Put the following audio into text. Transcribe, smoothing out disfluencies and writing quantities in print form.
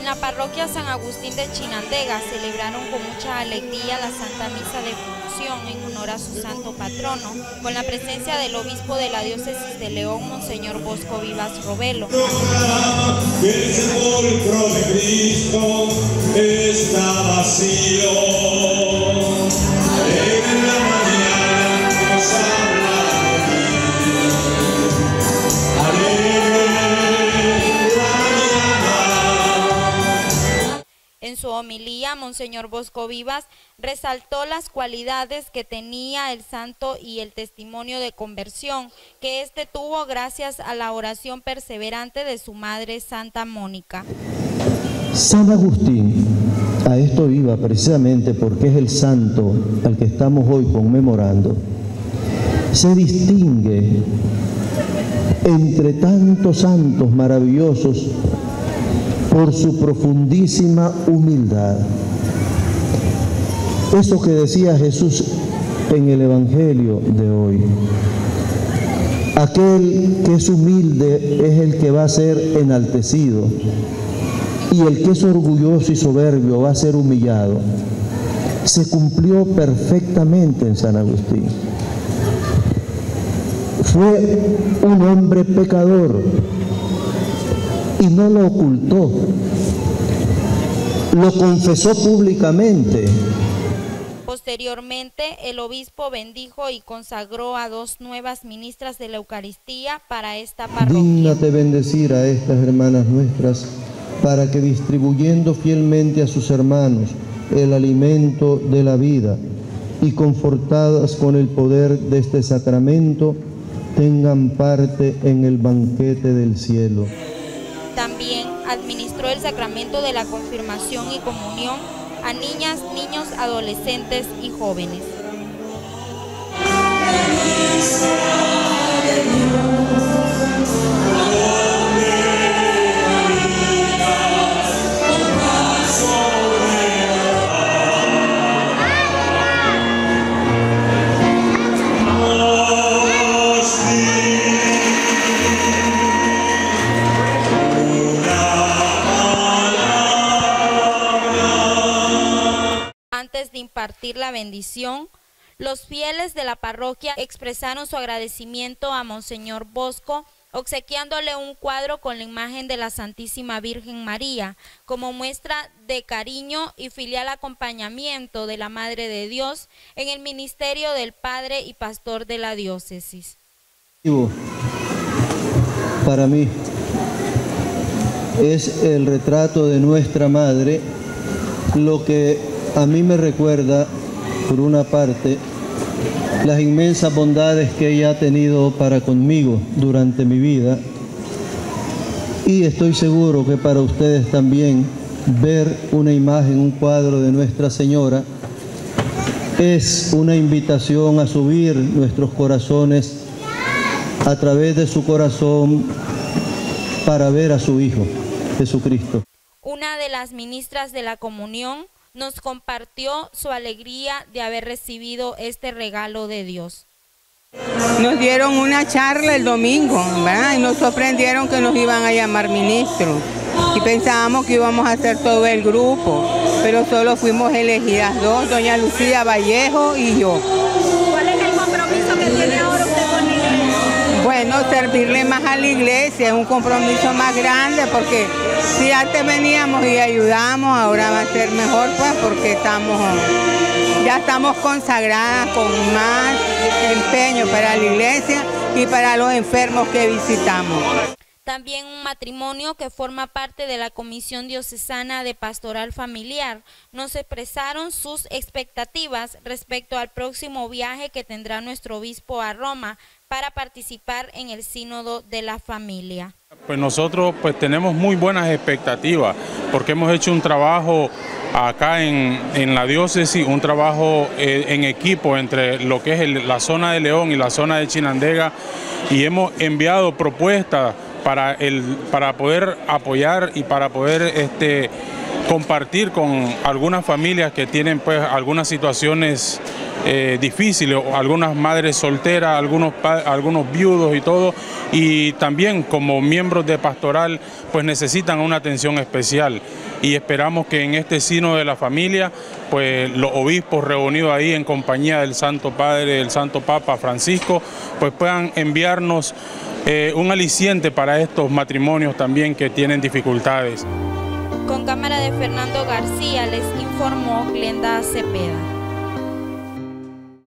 la parroquia San Agustín de Chinandega celebraron con mucha alegría la Santa Misa de Función en honor a su santo patrono, con la presencia del obispo de la diócesis de León, Monseñor Bosco Vivas Robelo. El sepulcro de Cristo está vacío, en la mañana nos habla de ti, alegre la mañana. En su homilía, Monseñor Bosco Vivas resaltó las cualidades que tenía el santo y el testimonio de conversión que éste tuvo gracias a la oración perseverante de su madre Santa Mónica. San Agustín, a esto iba precisamente porque es el santo al que estamos hoy conmemorando, se distingue entre tantos santos maravillosos por su profundísima humildad. Eso que decía Jesús en el Evangelio de hoy, aquel que es humilde es el que va a ser enaltecido, y el que es orgulloso y soberbio va a ser humillado. Se cumplió perfectamente en San Agustín. Fue un hombre pecador y no lo ocultó, lo confesó públicamente. Posteriormente, el obispo bendijo y consagró a 2 nuevas ministras de la Eucaristía para esta parroquia. Dígnate bendecir a estas hermanas nuestras, para que distribuyendo fielmente a sus hermanos el alimento de la vida y confortadas con el poder de este sacramento, tengan parte en el banquete del cielo. También administró el sacramento de la confirmación y comunión a niñas, niños, adolescentes y jóvenes. Antes de impartir la bendición, los fieles de la parroquia expresaron su agradecimiento a Monseñor Bosco, obsequiándole un cuadro con la imagen de la Santísima Virgen María, como muestra de cariño y filial acompañamiento de la Madre de Dios en el ministerio del Padre y Pastor de la diócesis. Para mí es el retrato de nuestra Madre, lo que a mí me recuerda, por una parte, las inmensas bondades que ella ha tenido para conmigo durante mi vida, y estoy seguro que para ustedes también ver una imagen, un cuadro de Nuestra Señora es una invitación a subir nuestros corazones a través de su corazón para ver a su Hijo, Jesucristo. Una de las ministras de la comunión nos compartió su alegría de haber recibido este regalo de Dios. Nos dieron una charla el domingo, ¿verdad? Y nos sorprendieron que nos iban a llamar ministros. Y pensábamos que íbamos a hacer todo el grupo, pero solo fuimos elegidas 2, doña Lucía Vallejo y yo. ¿Cuál es el compromiso que tiene ahora usted con la iglesia? Bueno, servirle más a la iglesia, es un compromiso más grande, porque si antes veníamos y ayudamos, ahora va a ser mejor, pues, porque ya estamos consagradas con más empeño para la iglesia y para los enfermos que visitamos. También un matrimonio que forma parte de la Comisión Diocesana de Pastoral Familiar nos expresaron sus expectativas respecto al próximo viaje que tendrá nuestro obispo a Roma para participar en el Sínodo de la Familia. Pues nosotros tenemos muy buenas expectativas, porque hemos hecho un trabajo acá en la diócesis, un trabajo en equipo entre lo que es la zona de León y la zona de Chinandega, y hemos enviado propuestas para poder apoyar y para poder compartir con algunas familias que tienen pues algunas situaciones difíciles, algunas madres solteras, algunos viudos y todo, y también como miembros de pastoral pues necesitan una atención especial, y esperamos que en este Sínodo de la Familia pues los obispos reunidos ahí en compañía del Santo Padre, del Santo Papa Francisco, pues puedan enviarnos un aliciente para estos matrimonios también que tienen dificultades. Con cámara de Fernando García les informó Glenda Cepeda.